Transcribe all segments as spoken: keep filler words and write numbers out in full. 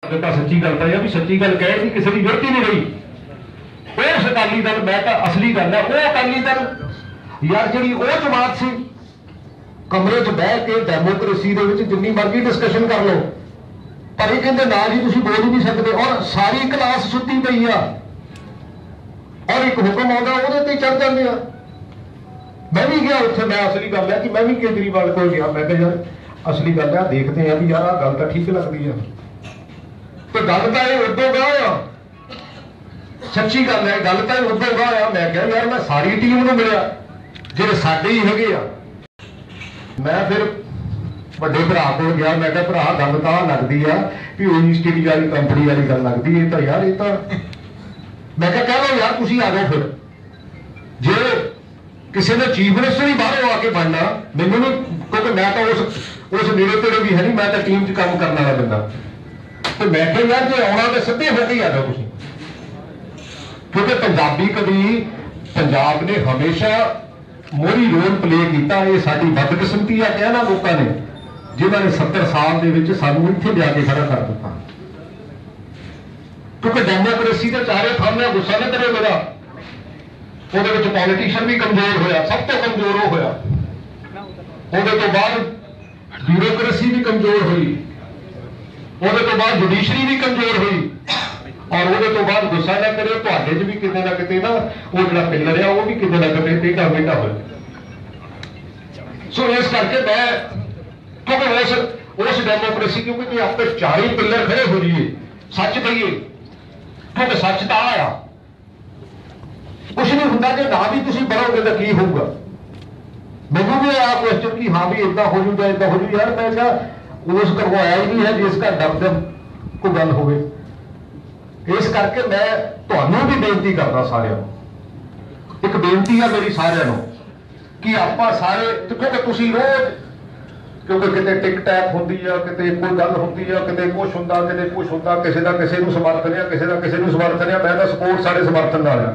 सच्ची गल तो भी सच्ची गल कहे कि किसी की विरती नहीं रही। उस अकाली दल मैं तो असली गल है वो अकाली दल यार जी वो जमात सी कमरे च बह के डेमोक्रेसी जिन्नी मर्जी डिस्कशन कर लो पर ये कहते ना जी तुम बोल ही नहीं सकते और सारी क्लास सुती पई आ और एक हुक्म आता वो चढ़ जाते हैं। मैं भी गया उत्थे मैं असली गल है कि मैं भी केजरीवाल को गया मैं कहा यार असली गल है देखते हैं भी यार आ गल तो ठीक लगती है तो गल तो ये उदों गया सच्ची गल है गल तो उदों गया मैं क्या यार मैं सारी टीम को मिलिया जो साडे ही है मैं फिर ਵੱਡੇ ਭਰਾ ਕੋਲ गया मैं क्या भरा गल तो लगती है भी वो ईस्ट इंडिया वाली कंपनी वाली गल लगती है तो यार ये तो मैं क्या कह लो यार तुम आ जाओ फिर जे किसी ने चीफ मिनिस्टर ही बाहरों आके बनना मैनू नहीं क्योंकि मैं तो उस उस नेड़े तेड़े भी है नहीं मैं तो टीम च काम करने वाला बंदा तो मैं क्या यार जो आना तो सीधे होके ही आ जाओ तुम क्योंकि पंजाबी कभी पंजाब ने हमेशा मोहरी रोल प्ले किया ये साडी बदकिस्मती है कहना लोगों ने जिन्होंने सत्तर साल के सानू इत्थे लिया के खड़ा कर दिता क्योंकि डेमोक्रेसी के चारे खाने गुस्सा नहीं करे मेरा वो पॉलिटिशियन भी कमजोर होया सब तो कमजोर हो होया वो तो बाद ब्यूरोक्रेसी भी कमजोर हुई वो तो बाद जुडिशरी भी कमजोर हुई और वो तो बाद गुस्सा ना करे तो भी कितने ना कितने ना वो जो पिलर है वो भी कितने ना कितने टेढ़ा मेढ़ा हो सो इस करके मैं क्योंकि उस उस डेमोक्रेसी क्योंकि आप चार ही पिलर खड़े हो जाइए सच कहिए क्योंकि सच तो आया कुछ नहीं होंगे जो ना भी तुम बढ़ोगे तो की होगा मैनू भी आया क्वेश्चन कि हाँ भी इदा हो जूगा इदा हो जू यार मैं क्या उस करवाया ही नहीं है जिसका दबदब को गल हो इस करके मैं तुहानू भी बेनती करता सारिਆਂ ਨੂੰ एक बेनती है मेरी सारिਆਂ ਨੂੰ कि आप सारे क्योंकि तुसी रोज क्योंकि कितने टिक टैक होंदी है कितने कोई गल होंदी है कितने कुछ होंदा कितने कुछ होंदा किसी का किसी को समर्थन है किसी का किसी को समर्थन है मैं तो सपोर्ट सारे समर्थन नाल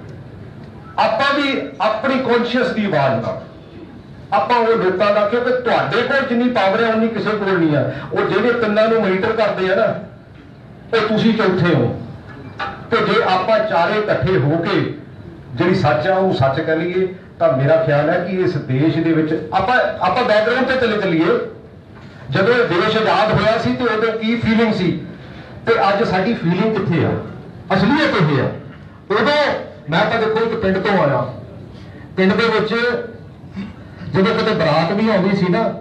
आप भी अपनी कॉन्शियस की आवाज ना आप वो लोगों का क्योंकि तुहाडे कोल जिन्नी पावर है उन्नी किसी कोल नहीं है वो ਜਿਹੜੇ ਤਿੰਨਾਂ ਨੂੰ ਮੋਨੀਟਰ ਕਰਦੇ ਆ ਨਾ ਉਹ ਤੁਸੀਂ ਚੌਥੇ ਹੋ तो जे आप चारे इकट्ठे होके जी सच है वो सच कह लीए तो मेरा ख्याल है कि इस देश के आप बैकग्राउंड से चले चलीए जो देश आजाद होया सी तो उदों की फीलिंग सी तो अज साडी फीलिंग कित्थे आ असलीयत ये है उदों मैं तो देखो एक पिंड तो आया पिंड के जो कितने बरात भी आउंदी सी ना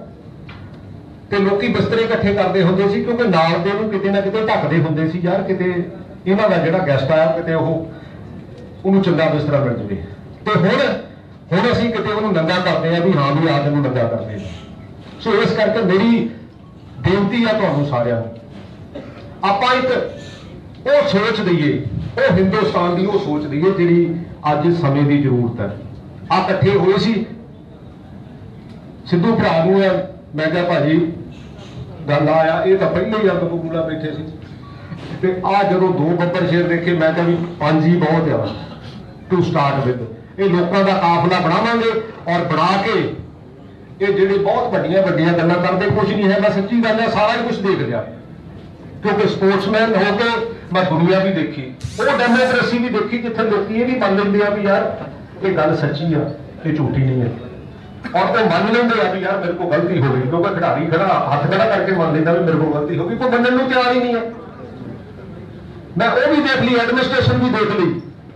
तो लोग बिस्तरे इकट्ठे करते होंगे सी क्योंकि नाल दे नूं किते ना किते ढकदे होंदे सी यार किते इन्हों का जो गैसट आया कि उन्होंने चंगा बिस्तरा मिल जाए तो हुण हुण असीं किते उन्होंने नंगा करते हैं भी हाँ भी आप नूं नंगा करते हैं सो इस करके मेरी बेनती है तुहानूं सारिआं नूं आपां एक वो सोच दईए वो हिंदुस्तान की वो सोच दईए जिहड़ी अज समय की जरूरत है आ इकट्ठे होए सी सिद्धू भरा नूं मैं क्या भाजी गल आया ये तो पहले ही अग बबूला बैठे सी ते आ जो दो बब्बर शेर देखे मैं तो भी पांच ही बहुत है टू स्टार्ट विद ये लोगों का काफिला बनावांगे और बना के ये जिहड़े बहुत वड्डियां वड्डियां गल्लां करदे कुछ नहीं है मैं सच्ची गल है सारा ही कुछ देख लिया क्योंकि स्पोर्ट्समैन होकर मैं दुनिया भी देखी वो डेमोक्रेसी भी देखी जिथे लोग ये भी मान लेंगे भी यार ये गल सच्ची है ये झूठी नहीं है और तो मान लेंगे भी यार मेरे को गलती हो गई क्योंकि खिडारी खड़ा हाथ खड़ा करके मान लेता भी मेरे को गलती हो गई कोई मनने को तैयार ही नहीं है मैं वो भी देख ली एडमिनिस्ट्रेशन भी देख ली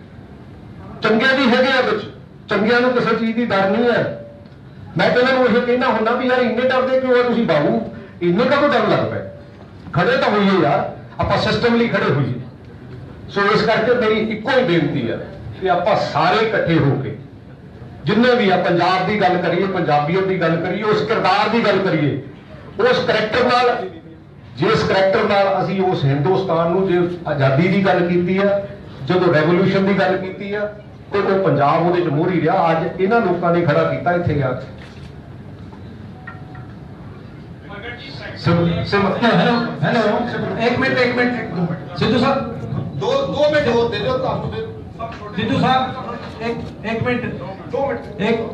चंगे भी है चंगिया किसी चीज की डर नहीं है मैं तो इन्होंने यह कहना होंगे भी यार इन्ने डरते क्यों है तुम बाबू इन्ने का तो डर लग पे खड़े तो होइए यार आप सिस्टम लिए खड़े होइए सो इस करके मेरी इको ही बेनती है कि आप सारे इकट्ठे होके जिन्हें भी आ पंजाब की गल करिए पंजाबियत की गल करिए उस किरदार की गल करिए उस करैक्टर नाल जिस करैक्टर नाल असी उस हिंदुस्तान जो आज़ादी की गल की है जो रेवोल्यूशन की गल की है तो वो पंजाब वो मोहरी रहा अज इन्हों लोगों ने खड़ा किया इत्थे गया हेलो हेलो एक मिनट एक मिनट सिद्धू साहब दो दो मिनट और दे दो सिद्धू साहब एक एक मिनट दो मिनट एक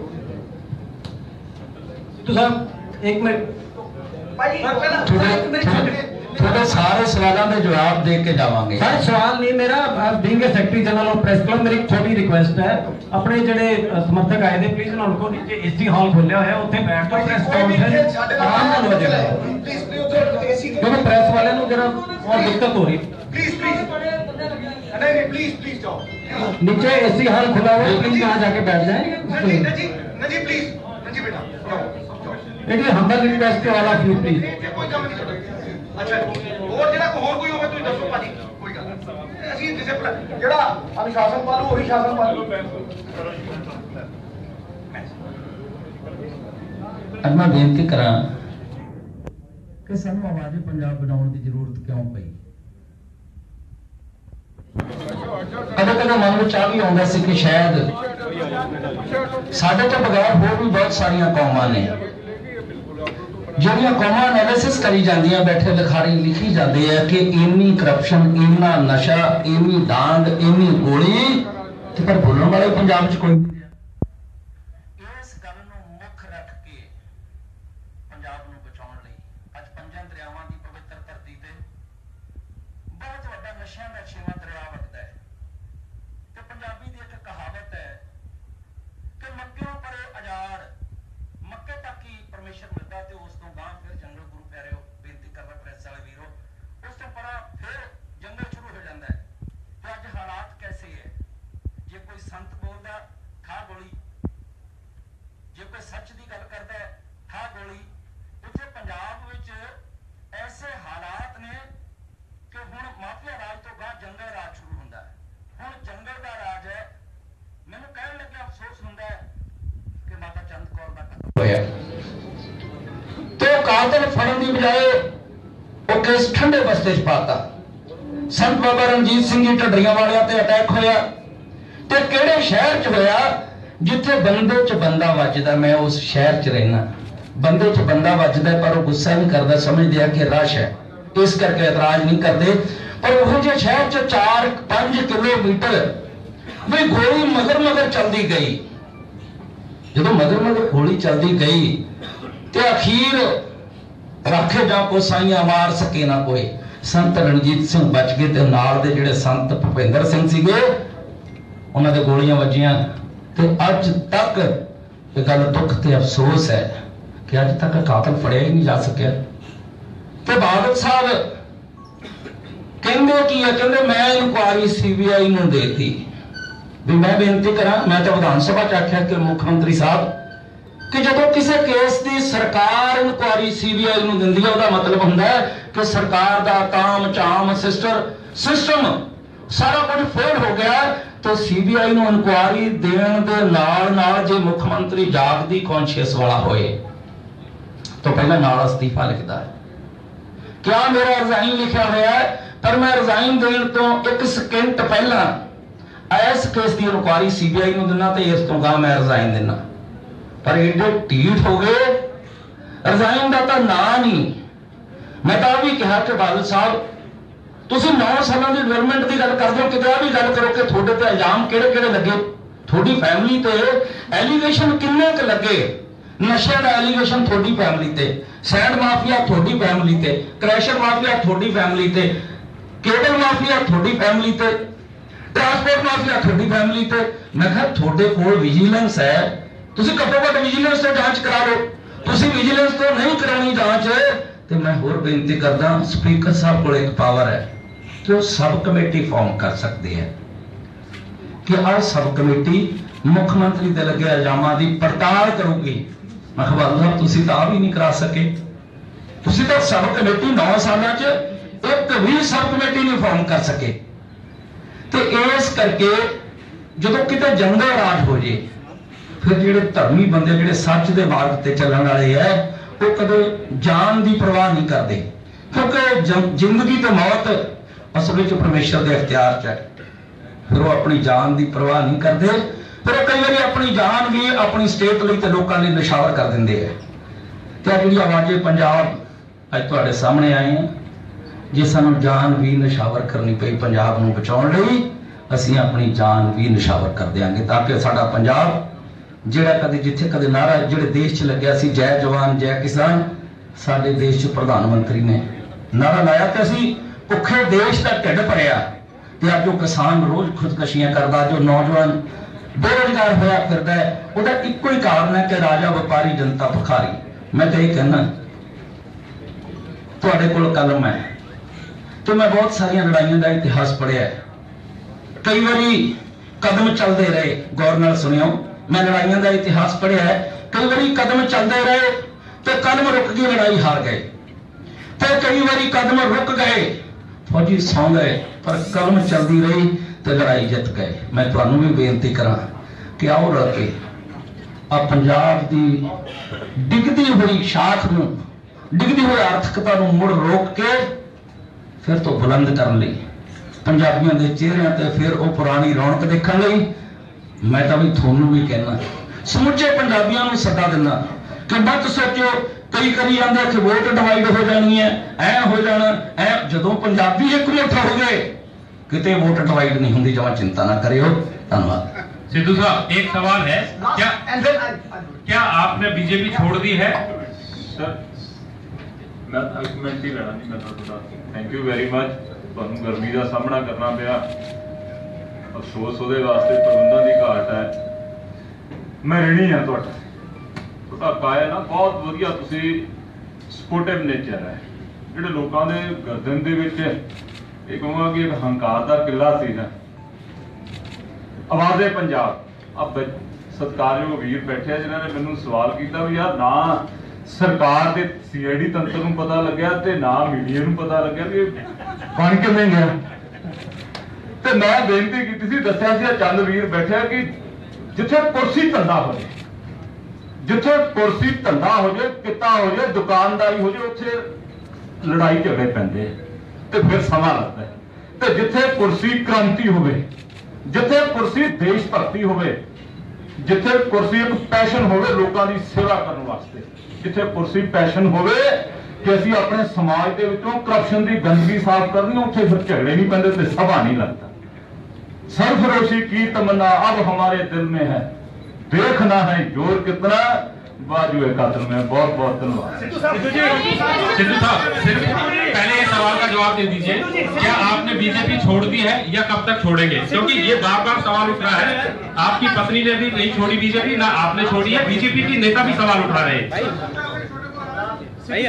सिद्धू साहब एक मिनट भाई ਤੁਹਾਡੇ ਸਾਰੇ ਸਵਾਲਾਂ ਦੇ ਜਵਾਬ ਦੇ ਕੇ ਜਾਵਾਂਗੇ। सर सवाल नहीं मेरा, being a secretary general of press club मेरी एक छोटी रिक्वेस्ट है, अपने ਜਿਹੜੇ ਸਮਰਥਕ ਆਏ ਨੇ ਪਲੀਜ਼ ਉਹਨਾਂ ਨੂੰ ਨੀਚੇ ਏਸੀ ਹਾਲ ਖੋਲਿਆ ਹੋਇਆ ਉੱਥੇ ਬੈਠ ਕੇ ਪ੍ਰੈਸ ਕਾਨਫਰੰਸ ਆਰਾਮ ਨਾਲ ਹੋ ਜਾਏਗਾ, ਪਲੀਜ਼ ਪਲੀਜ਼ ਉੱਥੇ ਏਸੀ ਕਿਉਂਕਿ ਪ੍ਰੈਸ ਵਾਲਿਆਂ ਨੂੰ ਜਰਾ ਬਹੁਤ ਦਿੱਕਤ ਹੋ ਰਹੀ। प्लीज प्लीज नहीं नहीं प्लीज प्लीज जाओ नीचे एसी हाल खुला हुआ है, प्लीज यहाँ जाके बैठ जाएं। नजी नजी नजी प्लीज नजी बेटा जाओ। एक हम्बल रिक्वेस्ट के वाला फ्यू प्लीज। ये कोई काम नहीं करता। अच्छा और जेड़ा को और कोई होवे ਤੁਸੀਂ ਦੱਸੋ ਭਾਜੀ, ਕੋਈ ਗੱਲ ਨਹੀਂ। ਅਸੀਂ ਡਿਸਪਲਿਨ ਜਿਹੜਾ ਅਨੁਸ਼ਾਸਨ ਪਾਲੂ ਉਹੀ ਸ਼ਾਸਨ ਪਾਲੂ। ਅੱਜ ਮੈਂ ਬੇਨਤੀ ਕਰਾਂ ਕਿ ਸਾਨੂੰ ਆਵਾਜ਼ ਪੰਜਾਬ ਬਣਾਉਣ ਦੀ ਜ਼ਰੂਰਤ ਕਿਉਂ ਪਈ। ਕਦੇ ਕਦੇ ਮਨ ਵਿੱਚ ਆ ਵੀ ਆਉਂਦਾ ਸੀ ਕਿ ਸ਼ਾਇਦ ਸਾਡੇ ਤੋਂ ਬਗੈਰ ਹੋਰ ਵੀ ਬਹੁਤ ਸਾਰੀਆਂ ਕੌਮਾਂ ਨੇ ਜਿਹੜੀਆਂ ਕੌਮਾਂ ਐਨਾਲਿਸਿਸ ਕਰੀ ਜਾਂਦੀਆਂ, ਬੈਠੇ ਲਿਖਾਰੀ ਲਿਖੀ ਜਾਂਦੇ ਆ ਕਿ ਇੰਨੀ ਕਰਪਸ਼ਨ, ਇੰਨਾ ਨਸ਼ਾ, ਇੰਨੀ ਡਾਂਗ, ਇੰਨੀ ਗੋਲੀ, ਤੇ ਪਰ ਬੋਲਣ ਵਾਲੇ ਪੰਜਾਬ 'ਚ ਕੋਈ ਨਹੀਂ। ਇਸ ਗੱਲ ਨੂੰ ਮੁੱਖ ਰੱਖ ਕੇ ਪੰਜਾਬ ਨੂੰ ਬਚਾਉਣ ਲਈ ਅੱਜ ਪੰਜਾਂ ਦਰਿਆਵਾਂ ਦੀ ਪਵਿੱਤਰ ਧਰਤੀ ਤੇ ਬਹੁਤ ਵੱਡਾ ਨਸ਼ਿਆਂ ਦਾ ਛੇਵਾਂ ਦਰਿਆ ਵਗਦਾ ਹੈ ਤੇ ਪੰਜਾਬੀ ਦੀ ਇੱਕ ਕਹਾਵਤ ਹੈ ਕਿ ਮੱਕਿਓਂ ਪਰੇ ਅਜਾੜ, ਮੱਕੇ ਤੱਕ ਹੀ ਪਰਮੇਸ਼ਰ ਮਿਲਦਾ ਤੇ ਉਸ ਤੋਂ ਗਾਂ ਫਿਰ ਜੰਗਲ। ਗੁਰੂ ਪਿਆਰਿਓ, ਬੇਨਤੀ ਕਰਦਾ ਪ੍ਰੈਸ ਵਾਲੇ ਵੀਰੋ, ਉਸ ਤੋਂ ਪਰਾਂ ਫਿਰ ਜੰਗਲ ਸ਼ੁਰੂ ਹੋ ਜਾਂਦਾ ਹੈ। ਤੇ ਅੱਜ ਹਾਲਾਤ ਕੈਸੇ ਹੈ, ਜੇ ਕੋਈ ਸੰਤ ਬੋਲਦਾ ਠਾ ਗੋਲੀ, ਜੇ ਕੋਈ ਸੱਚ ਦੀ ਗੱਲ ਕਰਦਾ ਠਾ ਗੋਲੀ। ਇੱਥੇ ਪੰਜਾਬ ਵਿੱਚ ਐਸੇ ਹਾਲਾਤ ਨੇ ਕਿ ਹੁਣ ਮਾਫੀਆ ਰਾਜ ਤੋਂ ਗਾਂ ਜੰਗਲ ਰਾਜ ਸ਼ੁਰੂ ਹੁੰਦਾ ਹੈ। ਹੁਣ ਜੰਗਲ ਦਾ ਰਾਜ ਹੈ। ਮੈਨੂੰ ਕਹਿਣ ਲੱਗਿਆ ਅਫਸੋਸ ਹੁੰਦਾ ਹੈ ਕਿ ਮਾਤਾ ਚੰਦ ਕੌਰ ਦਾ ਕਤਲ ਹੋਇਆ ਤੇ ਉਹ ਕਾਤਲ ਫੜਨ ਦੀ ਬਜਾਏ ਉਹ ਕੇਸ ਠੰਡੇ ਬਸਤੇ 'ਚ ਪਾਤਾ। ਸੰਤ ਬਾਬਾ ਰਣਜੀਤ ਸਿੰਘ ਜੀ ਢੱਡਰੀਆਂ ਵਾਲਿਆਂ ਤੇ ਅਟੈਕ ਹੋਇਆ ਤੇ ਕਿਹੜੇ ਸ਼ਹਿਰ 'ਚ ਹੋਇਆ ਜਿੱਥੇ ਬੰਦੇ 'ਚ ਬੰਦਾ ਵੱਜਦਾ। ਮੈਂ ਉਸ ਸ਼ਹਿਰ 'ਚ ਰਹਿਣਾ, ਬੰਦੇ 'ਚ ਬੰਦਾ ਵੱਜਦਾ ਪਰ ਉਹ ਗੁੱਸਾ ਨਹੀਂ ਕਰਦਾ, ਸਮਝਦੇ ਆ ਕਿ ਰਸ਼ ਹੈ, ਇਸ ਕਰਕੇ ਇਤਰਾਜ਼ ਨਹੀਂ ਕਰਦੇ। ਪਰ ਉਹ ਜਿਹੇ ਸ਼ਹਿਰ 'ਚ ਚਾਰ ਪੰਜ ਕਿਲੋਮੀਟਰ ਵੀ ਗੋਲੀ ਮਗਰ ਮਗਰ ਚੱਲਦੀ ਗਈ। ਜਦੋਂ ਮਗਰ ਮਗਰ ਗੋਲੀ ਚੱਲਦੀ ਗਈ ਤੇ ਅਖੀਰ ਰੱਖੇ ਜਾ ਕੋ ਸਾਈਆਂ ਮਾਰ ਸਕੇ ਨਾ ਕੋਈ। ਸੰਤ ਰਣਜੀਤ ਸਿੰਘ ਬਚ ਗਏ ਤੇ ਨਾਲ ਦੇ ਜਿਹੜੇ ਸੰਤ ਭੁਪਿੰਦਰ ਸਿੰਘ ਸੀਗੇ ਉਹਨਾਂ ਦੇ ਗੋਲੀਆਂ ਵੱਜੀਆਂ। ਤੇ ਅੱਜ ਤੱਕ ਇਹ ਗੱਲ ਦੁੱਖ ਤੇ ਅਫਸੋਸ ਹੈ ਕਿ ਅੱਜ ਤੱਕ ਕਾਤਲ ਫੜਿਆ ਹੀ ਨਹੀਂ ਜਾ ਸਕਿਆ। ਤੇ ਬਾਦਲ ਸਾਹਿਬ ਕਹਿੰਦੇ ਕੀ ਹੈ, ਕਹਿੰਦੇ ਮੈਂ ਇਨਕੁਆਰੀ ਸੀਬੀਆਈ ਨੂੰ ਦੇਤੀ। ਵੀ ਮੈਂ ਬੇਨਤੀ ਕਰਾਂ, ਮੈਂ ਤਾਂ ਵਿਧਾਨ ਸਭਾ 'ਚ ਆਖਿਆ ਕਿ ਮੁੱਖ ਮੰਤਰੀ ਸਾਹਿਬ ਕਿ ਜਦੋਂ ਕਿਸੇ ਕੇਸ ਦੀ ਸਰਕਾਰ ਇਨਕੁਆਰੀ ਸੀਬੀਆਈ ਨੂੰ ਦਿੰਦੀ ਹੈ ਉਹਦਾ ਮਤਲਬ ਹੁੰਦਾ ਹੈ ਕਿ ਸਰਕਾਰ ਦਾ ਤਾਮ ਝਾਮ ਸਿਸਟਰ ਸਿਸਟਮ ਸਾਰਾ ਕੁਝ ਫੇਲ ਹੋ ਗਿਆ। ਤਾਂ ਸੀਬੀਆਈ ਨੂੰ ਇਨਕੁਆਰੀ ਦੇਣ ਦੇ ਨਾਲ ਨਾਲ ਜੇ ਮੁੱਖ ਮੰਤਰੀ ਜਾਗਦੀ ਕੌਨਸ਼ੀਅਸ ਵਾਲਾ ਹੋਏ ਤਾਂ ਪਹਿਲਾਂ ਨਾਲ ਅਸਤੀਫਾ ਲਿਖਦਾ ਹੈ। ਕਿਆ ਮੇਰਾ ਰਿਜ਼ਾਈਨ ਲਿਖਿਆ ਹੋਇਆ ਹੈ, ਪਰ ਮੈਂ ਰਿਜ਼ਾਈਨ ਦੇਣ ਤੋਂ ਇੱਕ ਸਕਿੰਟ ਪਹਿਲਾਂ ਇਸ ਕੇਸ ਦੀ ਇਨਕੁਆਰੀ ਸੀਬੀਆਈ ਨੂੰ ਦਿੰਦਾ ਤੇ ਇਸ ਤੋਂ ਗਾਂ ਮੈਂ ਰਿਜ਼ਾਈਨ ਦੇਣਾ। ਪਰ ਇਹਦੇ ਢੀਠ ਹੋ ਗਏ, ਰਿਜ਼ਾਈਨ ਦਾ ਤਾਂ ਨਾਂ ਨਹੀਂ। ਮੈਂ ਤਾਂ ਵੀ ਕਿਹਾ ਕਿ ਬਾਦਲ ਸਾਹਿਬ ਤੁਸੀਂ ਨੌ ਸਾਲਾਂ ਦੀ ਡਿਵੈਲਪਮੈਂਟ ਦੀ ਗੱਲ ਕਰਦੇ ਹੋ, ਕਿਤੇ ਆ ਵੀ ਗੱਲ ਕਰੋ ਕਿ ਤੁਹਾਡੇ ਤੇ ਇਲਜ਼ਾਮ ਕਿਹੜੇ ਕਿਹੜੇ ਲੱਗੇ, ਤੁਹਾਡੀ ਫੈਮਿਲੀ ਤੇ ਐਲੀਗੇਸ਼ਨ ਕਿੰਨੇ ਕੁ ਲੱਗੇ। ਨਸ਼ੇ ਦਾ ਐਲੀਗੇਸ਼ਨ ਤੁਹਾਡੀ ਫੈਮਿਲੀ ਤੇ, ਸੈਂਡ ਮਾਫੀਆ ਤੁਹਾਡੀ ਫੈਮਿਲੀ ਤੇ, ਕ੍ਰੈਸ਼ਰ ਮਾਫੀਆ ਤੁਹਾਡੀ ਫੈਮਿਲੀ ਤੇ, ਕੇਬਲ ਮਾਫੀਆ ਤੁਹਾਡੀ ਫੈਮਿਲੀ ਤੇ, ਟਰਾਂਸਪੋਰਟ ਮਾਫੀਆ ਤੁਹਾਡੀ ਫੈਮਿਲੀ ਤੇ। ਮੈਂ ਕਿਹਾ ਤੁਹਾਡੇ ਕੋਲ ਵਿਜੀਲੈਂਸ ਹੈ, ਤੁਸੀਂ ਘੱਟੋ ਘੱਟ ਵਿਜੀਲੈਂਸ ਤੋਂ ਜਾਂਚ ਕਰਾ ਲਓ। ਤੁਸੀਂ ਵਿਜੀਲੈਂਸ ਤੋਂ ਨਹੀਂ ਕਰਾਉਣੀ ਜਾਂਚ ਤੇ ਮੈਂ ਹੋਰ ਬੇਨਤੀ ਕਰਦਾ, ਸਪੀਕਰ ਸਾਹਿਬ ਕੋਲ ਇੱਕ ਪਾਵਰ ਹੈ ਕਿ ਉਹ ਸਬ ਕਮੇਟੀ ਫਾਰਮ ਕਰ ਸਕਦੇ ਹੈ ਕਿ ਆਹ ਸਬ ਕਮੇਟੀ ਮੁੱਖ ਮੰਤਰੀ ਤੇ ਲੱਗੇ ਇਲਜ਼ਾਮਾਂ ਦੀ ਪੜਤਾਲ ਕਰੂਗੀ। ਮੈਂ ਕਿਹਾ ਬਾਦਲ ਸਾਹਿਬ ਤੁਸੀਂ ਤਾਂ ਵੀ ਨਹੀਂ ਕਰਾ ਸਕੇ, ਤੁਸੀਂ ਤਾਂ ਸਬ ਕਮੇਟੀ ਨੌ ਸਾਲਾਂ 'ਚ ਇੱਕ ਵੀ ਸਬ ਕਮੇਟੀ ਨਹੀਂ ਫਾਰਮ ਕਰ ਸਕੇ। ਤੇ ਇਸ ਕਰਕੇ ਜਦੋਂ ਕਿਤੇ ਜੰਗਲ ਰਾਜ ਹੋ ਜੇ ਫਿਰ ਜਿਹੜੇ ਧਰਮੀ ਬੰਦੇ, ਜਿਹੜੇ ਸੱਚ ਦੇ ਮਾਰਗ ਤੇ ਚੱਲਣ ਵਾਲੇ ਐ, ਉਹ ਕਦੇ ਜਾਨ ਦੀ ਪਰਵਾਹ ਨਹੀਂ ਕਰਦੇ, ਕਿਉਂਕਿ ਜ਼ਿੰਦਗੀ ਤੇ ਮੌਤ ਅਸਲ ਵਿੱਚ ਪਰਮੇਸ਼ਰ ਦੇ ਇਖਤਿਆਰ 'ਚ ਹੈ। ਫਿਰ ਉਹ ਆਪਣੀ ਜਾਨ ਦੀ ਪਰਵਾਹ ਨਹੀਂ ਕਰਦੇ। ਫਿਰ ਉਹ ਕਈ ਵਾਰੀ ਆਪਣੀ ਜਾਨ ਵੀ ਆਪਣੀ ਸਟੇਟ ਲਈ ਤੇ ਲੋਕਾਂ ਲਈ ਨਿਸ਼ਾਵਰ ਕਰ ਦਿੰਦੇ ਆ। ਤੇ ਜਿਹੜੀ ਆਵਾਜ਼ੇ ਪੰਜਾਬ ਅੱਜ ਤੁਹਾਡੇ ਸਾਹਮਣੇ ਆਏ ਆ, ਜੇ ਸਾਨੂੰ ਜਾਨ ਵੀ ਨਿਸ਼ਾਵਰ ਕਰਨੀ ਪਈ ਪੰਜਾਬ ਨੂੰ ਬਚਾਉਣ ਲਈ, ਅਸੀਂ ਆਪਣੀ ਜਾਨ ਵੀ ਨਿਸ਼ਾਵਰ ਕਰ ਦਿਆਂਗੇ ਤਾਂ ਕਿ ਸਾਡਾ ਪੰਜਾਬ ਜਿਹੜਾ ਕਦੇ ਜਿੱਥੇ ਕਦੇ ਨਾਰਾ ਜਿਹੜੇ ਦੇਸ਼ 'ਚ ਲੱਗਿਆ ਸੀ ਜੈ ਜਵਾਨ ਜੈ ਕਿਸਾਨ, ਸਾਡੇ ਦੇਸ਼ 'ਚ ਪ੍ਰਧਾਨ ਮੰਤਰੀ ਨੇ नारा लाया कि असी भुखे देश का ढिड भरिया, ते अज जो किसान रोज खुदकशियां करता, जो नौजवान बेरोजगार होया फिरदा है, उसका इक्को ही कारण है कि राजा व्यापारी जनता भिखारी। मैं तो ये कहना तुहाडे कोल कलम है, तो मैं बहुत सारिया लड़ाइयों का इतिहास पढ़िया है। कई बारी कदम चलते रहे, गौर नाल सुनियो, मैं लड़ाइयों का इतिहास पढ़िया है। कई बारी कदम चलते रहे तो कदम रुक गई, लड़ाई हार गए, तो कई बारी कदम रुक गए, फौजी सौ गए, पर कदम चलती रही तो लड़ाई जित गए। मैं तुहानू भी बेनती करा कि आओ रल के आ पंजाब की डिगदी हुई शाख नूं, डिगदी हुई आर्थिकता नूं मुड़ रोक के फिर तो बुलंद करने लई, पंजाबियों के चेहरिਆਂ ते फिर वो पुरानी रौनक देखने लई मैं तो भी थोनू भी कहना, समुचे पंजाबियों नूं सदा दिना कि मत सोचो कई करी आंदे कि वोट डिवाइड हो जानी है, ऐ हो जाना ऐ, जदों पंजाबी एक मुठा हो गए किते वोट डिवाइड नहीं होंदी, जमा चिंता ना करियो। धन्यवाद। सिद्धू साहब एक सवाल है, क्या क्या आपने बीजेपी छोड़ दी है? सर मैं एक मिनट ही लेना नहीं, मैं थोड़ा थैंक यू वेरी मच। ਤੁਹਾਨੂੰ ਗਰਮੀ ਦਾ ਸਾਹਮਣਾ ਕਰਨਾ ਪਿਆ, ਅਫਸੋਸ ਉਹਦੇ ਵਾਸਤੇ ਪ੍ਰਬੰਧਾਂ ਦੀ ਘਾਟ ਹੈ। ਮੈਂ ਰਹਿਣੀ ਆ ਤੁਹਾਡਾ ਤੁਹਾਡਾ ਕਾਇਆ ਨਾ ਬਹੁਤ ਵਧੀਆ, ਤੁਸੀਂ ਸਪੋਰਟਿਵ ਨੇਚਰ ਹੈ। ਜਿਹੜੇ ਲੋਕਾਂ ਦੇ ਗਰਦਨ ਦੇ ਵਿੱਚ ਇਹ ਕਹਾਂਗਾ ਕਿ ਇੱਕ ਹੰਕਾਰ ਦਾ ਕਿਲਾ ਸੀ ਨਾ, ਆਵਾਜ਼ੇ ਪੰਜਾਬ। ਆ ਸਤਿਕਾਰਯੋਗ ਵੀਰ ਬੈਠੇ ਜਿਨ੍ਹਾਂ ਨੇ ਮੈਨੂੰ ਸਵਾਲ ਕੀਤਾ ਵੀ ਯਾਰ ਨਾ ਸਰਕਾਰ ਦੇ ਸੀਆਈਡੀ ਤੰਤਰ ਨੂੰ ਪਤਾ ਲੱਗਿਆ ਤੇ ਨਾ ਮੀਡੀਆ ਨੂੰ ਪਤਾ ਲੱਗਿਆ ਵੀ ਬਣ ਕਿਵੇਂ ਗਿਆ। ਤੇ ਮੈਂ ਬੇਨਤੀ ਕੀਤੀ ਸੀ, ਦੱਸਿਆ ਸੀ ਚੰਦ ਵੀਰ ਬੈਠਿਆ ਕਿ ਜਿੱਥੇ ਕੁਰਸੀ ਧੰਦਾ ਹੋ ਜਾਏ, ਜਿੱਥੇ ਕੁਰਸੀ ਧੰਦਾ ਹੋ ਜਾਏ, ਕਿੱਤਾ ਹੋ ਜਾਏ, ਦੁਕਾਨਦਾਰੀ ਹੋ ਜਾਏ, ਉੱਥੇ ਲੜਾਈ ਝਗੜੇ ਪੈਂਦੇ ਤੇ ਫਿਰ ਸਮਾਂ ਲੱਗਦਾ। ਤੇ ਜਿੱਥੇ ਕੁਰਸੀ ਕ੍ਰਾਂਤੀ ਹੋਵੇ, ਜਿੱਥੇ ਕੁਰਸੀ ਦੇਸ਼ ਭਗਤੀ ਹੋਵੇ, ਜਿੱਥੇ ਕੁਰਸੀ ਇੱਕ ਪੈਸ਼ਨ ਹੋਵੇ ਲੋਕਾਂ ਦੀ ਸੇਵਾ ਕਰਨ ਵਾਸਤੇ, ਜਿੱਥੇ ਕੁਰਸੀ ਪੈਸ਼ਨ ਹੋਵੇ कि असी अपने समाज के विचों करप्शन की गंदगी साफ करनी, उत्थे फिर झगड़े नहीं पैंदे ते सभा नहीं लगता। सरफरोशी की तमन्ना अब हमारे दिल में है, देखना है जोर कितना बाजू है कातिल में। बहुत बहुत धन्यवाद। सिद्धू साहब सिर्फ पहले इस सवाल का जवाब दे दीजिए, क्या आपने बीजेपी छोड़ दी है या कब तक छोड़ेंगे? क्योंकि ये बार बार सवाल उठ रहा है, आपकी पत्नी ने भी नहीं छोड़ी बीजेपी, ना आपने छोड़ी है, बीजेपी के नेता भी सवाल उठा रहे हैं। भाई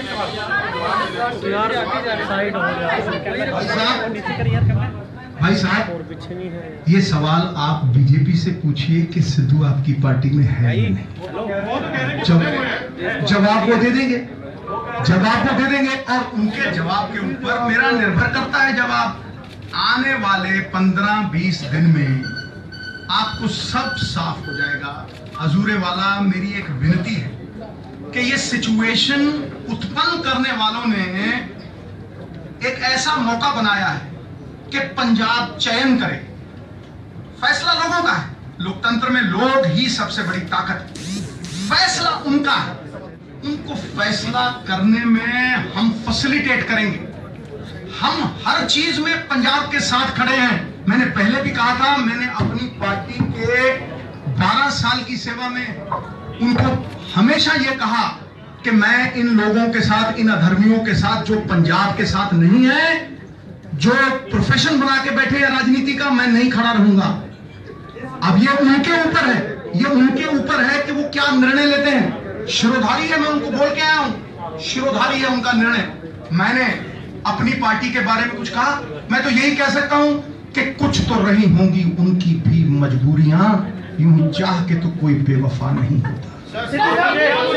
साहब ये सवाल आप बीजेपी से पूछिए कि सिद्धू आपकी पार्टी में है या नहीं। जब जवाब वो दे देंगे, जवाब वो दे देंगे और उनके जवाब के ऊपर मेरा निर्भर करता है जवाब। आने वाले पंद्रह बीस दिन में आपको सब साफ हो जाएगा। हजूरे वाला मेरी एक विनती है कि ये सिचुएशन उत्पन्न करने वालों ने एक ऐसा मौका बनाया है कि पंजाब चयन करे। फैसला लोगों का है, लोकतंत्र में लोग ही सबसे बड़ी ताकत, फैसला उनका है, उनको फैसला करने में हम फैसिलिटेट करेंगे। हम हर चीज में पंजाब के साथ खड़े हैं। मैंने पहले भी कहा था, मैंने अपनी पार्टी के बारह साल की सेवा में उनको हमेशा यह कहा कि मैं इन लोगों के साथ, इन अधर्मियों के साथ जो पंजाब के साथ नहीं है, जो प्रोफेशन बना के बैठे हैं राजनीति का, मैं नहीं खड़ा रहूंगा। अब ये उनके ऊपर है, ये उनके ऊपर है कि वो क्या निर्णय लेते हैं। शिरोधारी है, मैं उनको बोल के आया हूं, शिरोधारी है उनका निर्णय। मैंने अपनी पार्टी के बारे में कुछ कहा, मैं तो यही कह सकता हूं कि कुछ तो रही होंगी उनकी भी मजबूरियां, यूं चाह के तो कोई बेवफा नहीं होता। सिद्धू साहब,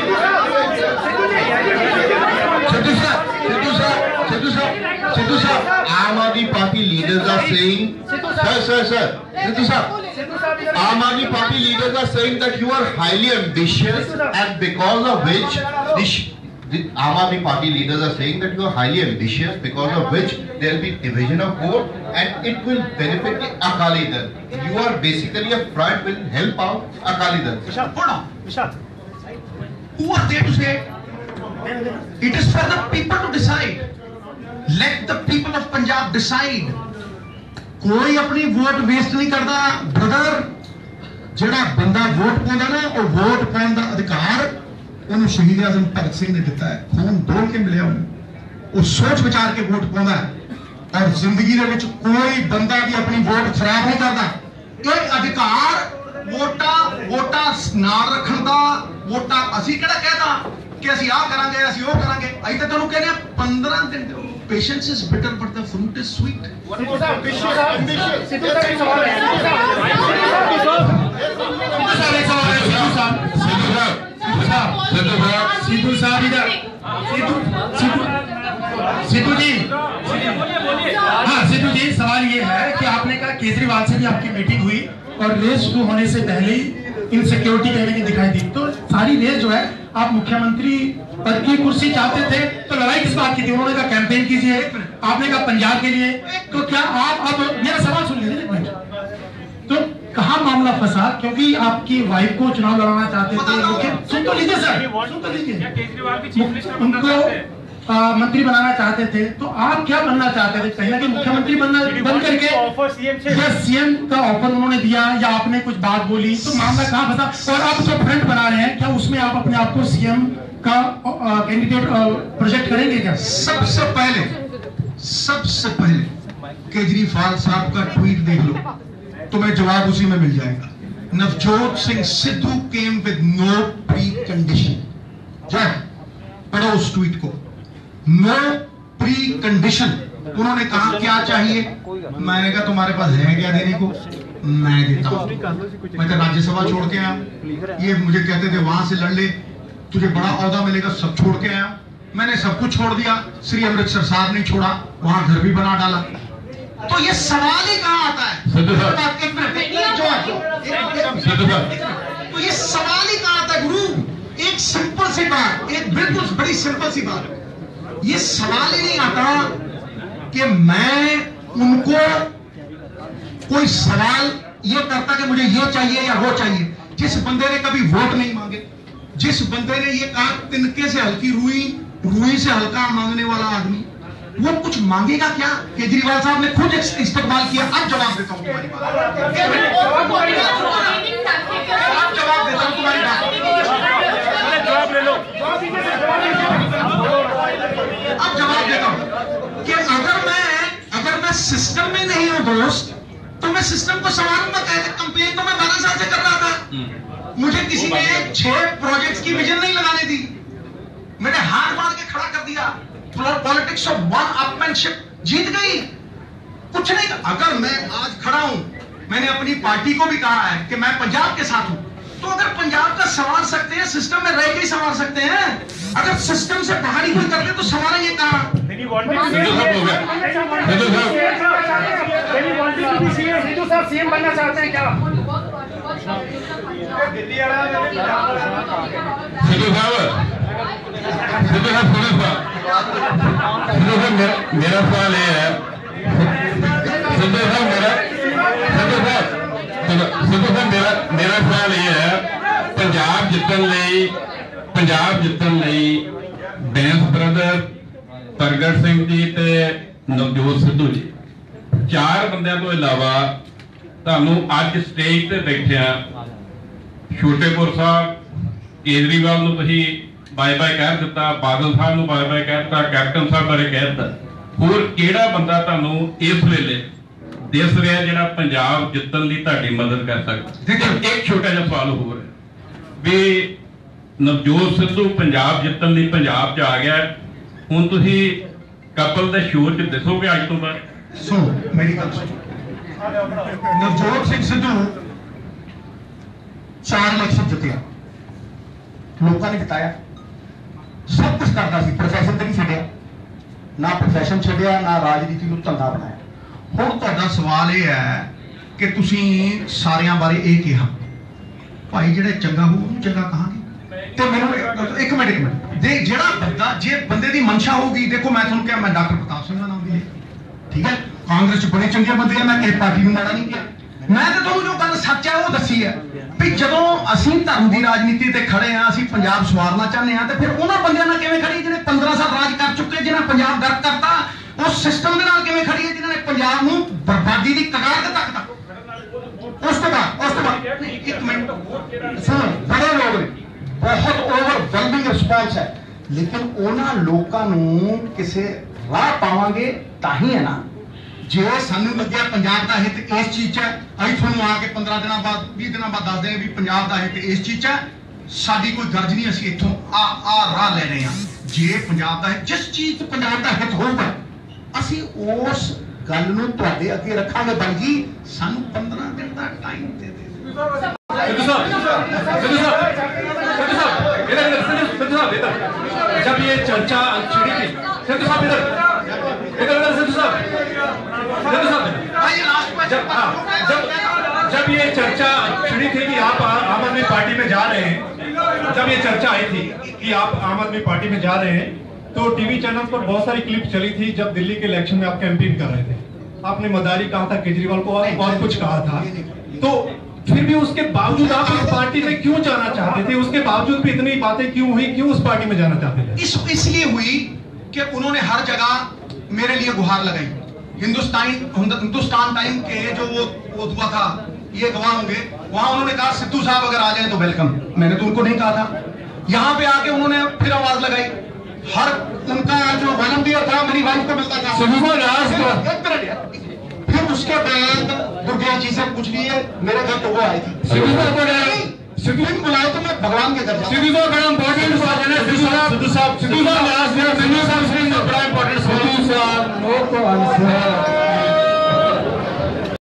सिद्धू साहब, सिद्धू साहब, Sidhu Sahab, Aam Aadmi Party leaders are saying, sir sir sir Sidhu Sahab, Aam Aadmi Party leaders are saying that you are highly ambitious and because of which this the Aam Aadmi Party leaders are saying that you are highly ambitious because of which there will be division of vote and it will benefit the Akali Dal. You are basically a front will help out Akali Dal. Vishal, hold on, Vishal. Who are they to say? It is for the people to decide. Let the people of Punjab decide. कोई अपनी vote waste नहीं करता brother. जेड़ा बंदा vote पाਉਂਦਾ ना, वो vote पाਉਣ ਦਾ अधिकार ਉਹਨੂੰ ਸ਼ਹੀਦ ਆਜ਼ਮ ਭਗਤ ਸਿੰਘ ਨੇ ਦਿੱਤਾ ਹੈ। खून डोल के मिले उन्हें। वो सोच विचार के वोट पाਉਂਦਾ और जिंदगी ਦੇ ਵਿੱਚ कोई बंदा भी अपनी वोट खराब नहीं करता। ਇਹ अधिकार वोटा वोटा ਨਾਲ ਰੱਖਣ ਦਾ वोटा ਅਸੀਂ ਕਿਹੜਾ ਕਹਿਤਾ कि ਅਸੀਂ ਆਹ ਕਰਾਂਗੇ ਅਸੀਂ ਉਹ ਕਰਾਂਗੇ। ਅਸੀਂ ਤਾਂ ਤੁਹਾਨੂੰ ਕਹਿੰਦੇ ਆ पंद्रह दिन ਦਿਓ। Patience is bitter but the fruit is sweet। Sidhu ਸਾਹਿਬ ਸਿੱਧੂ ਸਾਹਿਬ ਸਿੱਧੂ ਸਾਹਿਬ ਸਵਾਲ ਹੈ ਸਿੱਧੂ ਸਾਹਿਬ सिद्धू साहब इधर सिद्धू सिद्धू सिद्धू जी हाँ सिद्धू जी सवाल ये है कि आपने कहा केजरीवाल से भी आपकी मीटिंग हुई और रेस शुरू होने से पहले ही इनसिक्योरिटी कहने की दिखाई दी, तो सारी रेस जो है आप मुख्यमंत्री पद की कुर्सी चाहते थे तो लड़ाई किस बात की थी? उन्होंने कहा कैंपेन कीजिए, आपने कहा पंजाब के लिए, तो क्या आप अब मेरा सवाल सुन लीजिए तो कहाँ मामला फंसा? क्योंकि आपकी वाइफ को चुनाव लड़ाना चाहते थे, सुन तो लीजिए सर, सुन तो लीजिए, उनको आ, मंत्री बनाना चाहते थे, तो आप क्या बनना चाहते थे? कहीं ना कहीं मुख्यमंत्री बनना बन करके या सीएम का ऑफर उन्होंने दिया या आपने कुछ बात बोली, तो मामला कहाँ फंसा? और आप जो फ्रंट बना रहे हैं क्या उसमें आप अपने आप को सीएम का कैंडिडेट प्रोजेक्ट करेंगे क्या? सबसे पहले सबसे पहले केजरीवाल साहब का ट्वीट देख लो, तुम्हें जवाब उसी में मिल जाएगा। Navjot Singh Sidhu came with no precondition. क्या पढ़ो उस ट्वीट को, नो प्री कंडीशन। उन्होंने कहा क्या चाहिए? मैंने कहा तुम्हारे पास है क्या देने को? मैं देता हूं। मैं तो राज्यसभा छोड़ के आया, ये मुझे कहते थे वहां से लड़ ले तुझे बड़ा औहदा मिलेगा, सब छोड़ के आया। मैंने सब कुछ छोड़ दिया, श्री अमृतसर साहब नहीं छोड़ा, वहां घर भी बना डाला। तो ये सवाल ही कहां आता है? तो ये सवाल ही कहां आता है गुरु? एक सिंपल सी बात, एक बिल्कुल बड़ी सिंपल सी बात, ये सवाल ही नहीं आता कि मैं उनको कोई सवाल ये करता कि मुझे ये चाहिए या वो चाहिए। जिस बंदे ने कभी वोट नहीं मांगे, जिस बंदे ने ये कहा तिनके से हल्की रुई, रुई से हल्का मांगने वाला आदमी, वो कुछ मांगेगा क्या? केजरीवाल साहब ने खुद इस्तेमाल किया। अब जवाब देता हूं तुम्हारी बात, अब जवाब देता हूं तुम्हारी बात, जवाब ले लो। अब जवाब देता हूं कि अगर मैं अगर मैं सिस्टम में नहीं हूं दोस्त, तो मैं सिस्टम को संवारूंगा कैसे? कंपेन तो मैं बारह साल से कर रहा था, मुझे किसी ने छह प्रोजेक्ट्स की विजन नहीं लगाने दी, मैंने हाथ मार के खड़ा कर दिया। पॉलिटिक्स ऑफ वन अपमैनशिप, जीत गई, कुछ नहीं। अगर मैं आज खड़ा हूं, मैंने अपनी पार्टी को भी कहा है कि मैं पंजाब के साथ हूं, तो अगर पंजाब का संवार सकते हैं, सिस्टम में रह के ही संवार सकते हैं। अगर सिस्टम से बाहर ही कोई करते तो संवारेंगे कहां? सिद्धू साहब सीएम बनना चाहते हैं क्या? दिल्ली सिद्धू साहब सिद्धू साहब सिद्धू साहब मेरा मेरा सवाल ये है, सिद्धू साहब मेरा सिद्धू साहब सिद्धू साहब मेरा मेरा सवाल ये है, पंजाब जितन ਲਈ पंजाब जितन ਲਈ बैंस ब्रदर, प्रगट सिंह जी ते नवजोत सिद्धू जी, चार बंदिਆਂ ਤੋਂ ਇਲਾਵਾ ਤੁਹਾਨੂੰ ਅੱਜ ਸਟੇਜ ਤੇ ਬੈਠਿਆ ਛੋਟੇਪੁਰ ਸਾਹਿਬ, ਕੇਜਰੀਵਾਲ ਨੂੰ ਤੁਸੀਂ ਬਾਏ ਬਾਏ ਕਹਿ ਦਿੱਤਾ, ਬਾਦਲ ਸਾਹਿਬ ਨੂੰ ਬਾਏ ਬਾਏ ਕਹਿ ਦਿੱਤਾ, ਕੈਪਟਨ ਸਾਹਿਬ ਬਾਰੇ ਕਹਿ ਦਿੱਤਾ, ਹੋਰ ਕਿਹੜਾ ਬੰਦਾ ਤੁਹਾਨੂੰ ਇਸ ਵੇਲੇ ਦਿਸ ਰਿਹਾ ਜਿਹੜਾ ਪੰਜਾਬ ਜਿੱਤਣ ਲਈ ਤੁਹਾਡੀ ਮਦਦ ਕਰ ਸਕਦਾ? ਇੱਕ ਛੋਟਾ ਜਿਹਾ ਸਵਾਲ ਹੋਰ ਹੈ ਵੀ ਨਵਜੋਤ ਸਿੱਧੂ ਪੰਜਾਬ ਜਿੱਤਣ ਲਈ ਪੰਜਾਬ 'ਚ ਆ ਗਿਆ, ਹੁਣ ਤੁਸੀਂ ਕਪਲ ਦੇ ਸ਼ੋਅ 'ਚ ਦਿਸੋਗੇ ਅੱਜ ਤੋਂ ਬਾਅਦ? सुनो मेरी बात सुनो, नवजोत सिंह सिद्धू चार इलेक्शन जितया, लोगों ने जिताया, सब कुछ करता सी, प्रोफैशन तो नहीं छड्डिया, ना प्रोफैशन छड्डिया, ना राजनीति को धंधा बनाया। हुण तुहाडा सवाल यह है कि तुसीं सारियां बारे ये कहा, भाई जिहड़ा चंगा हो उहनूं चंगा कहांगे। ते मैनूं एक मिनट एक मिनट दे, जिहड़ा बंदा जे बंदे दी मंशा होगी, देखो मैं तुहानूं कहा मैं डॉक्टर प्रताप सिंह दा नाम भी लिया, ठीक है, कांग्रेस च बड़े चंगे बंदे हैं, मैं किसी पार्टी में माड़ा नहीं किया। मैं तो तुहानूं जो गल सच है वो दसी है भी जदों असीं धर्म की राजनीति ते खड़े हाँ, असीं पंजाब सवारना चाहते हैं, तो फिर उन्हां बंदियां नाल किवें खड़ी जिन्हें पंद्रह साल राज कर चुके, जिन्हें पंजाब गर्क करता, उस सिस्टम दे नाल किवें खड़ी है जिन्होंने पंजाब नूं बर्बादी दी कगार ते तकता। उस तो बाद उस तो बाद एक मिनट सुनो, बड़े लोग ने, बहुत ओवरवेलमिंग रिस्पॉन्स है, लेकिन उन्हां लोकां नूं किसे ਰਾਹ ਪਾਵਾਂਗੇ ਤਾਂ ਹੀ ਹੈ ਨਾ। ਜੇ ਸਾਨੂੰ ਲੱਗਿਆ ਪੰਜਾਬ ਦਾ ਹਿੱਤ ਇਸ ਚੀਜ਼ 'ਚ ਹੈ, ਅਸੀਂ ਤੁਹਾਨੂੰ ਆ ਕੇ ਪੰਦਰਾਂ ਦਿਨਾਂ ਬਾਅਦ ਵੀਹ ਦਿਨਾਂ ਬਾਅਦ ਦੱਸ ਦਿਆਂਗੇ ਵੀ ਪੰਜਾਬ ਦਾ ਹਿੱਤ ਇਸ ਚੀਜ਼ 'ਚ ਹੈ, ਸਾਡੀ ਕੋਈ ਗਰਜ ਨਹੀਂ, ਅਸੀਂ ਇੱਥੋਂ ਆ ਆ ਰਾਹ ਲੈ ਰਹੇ ਹਾਂ। ਜੇ ਪੰਜਾਬ ਦਾ ਜਿਸ ਚੀਜ਼ 'ਚ ਪੰਜਾਬ ਦਾ ਹਿੱਤ ਹੋਊਗਾ ਅਸੀਂ ਉਸ ਗੱਲ ਨੂੰ ਤੁਹਾਡੇ ਅੱਗੇ ਰੱਖਾਂਗੇ। ਬਣ ਜੀ ਸਾਨੂੰ ਪੰਦਰਾਂ ਦਿਨ ਦਾ ਟਾਈਮ ਦੇ ਦੇ। सिद्धू साहब, सिद्धू साहब, सिद्धू साहब, इधर इधर सिद्धू सिद्धू साहब इधर। जब ये चर्चा छिड़ी थी, सिद्धू साहब इधर, इधर इधर सिद्धू साहब, सिद्धू साहब, जब हाँ, जब जब ये चर्चा छिड़ी थी कि आप आम आदमी पार्टी में जा रहे हैं, जब ये चर्चा आई थी कि आप आम आदमी पार्टी में जा रहे हैं, तो टीवी चैनल पर बहुत सारी क्लिप चली थी जब दिल्ली के इलेक्शन में आप कैंपेन कर रहे थे। आपने मदारी कहा था, केजरीवाल को और बहुत कुछ कहा था, तो फिर भी उसके बावजूद आप इस पार्टी में क्यों जाना चाहते थे? उसके बावजूद भी इतनी बातें क्यों हुई? क्यों उस पार्टी में जाना चाहते थे? इस इसलिए हुई कि उन्होंने हर जगह मेरे लिए गुहार लगाई। हिंदुस्तान हिंदुस्तान टाइम के जो वो वो हुआ था, ये गवाह होंगे, वहां उन्होंने कहा सिद्धू साहब अगर आ जाए तो वेलकम। मैंने तो उनको नहीं कहा था। यहाँ पे आके उन्होंने फिर आवाज लगाई। हर उनका जो वॉलंटियर था मेरी वाइफ को मिलता था। फिर उसके बाद दुर्गेश जी से पूछ लिए, मेरे घर तो वो आई थी। सिद्धू साहब बुलाए तो मैं भगवान के घर जाऊं। सिद्धू साहब बड़ा इंपॉर्टेंट बात है ना। सिद्धू साहब सिद्धू साहब सिद्धू साहब लास्ट में सिद्धू साहब से बड़ा इंपॉर्टेंट। सिद्धू साहब नो तो आंसर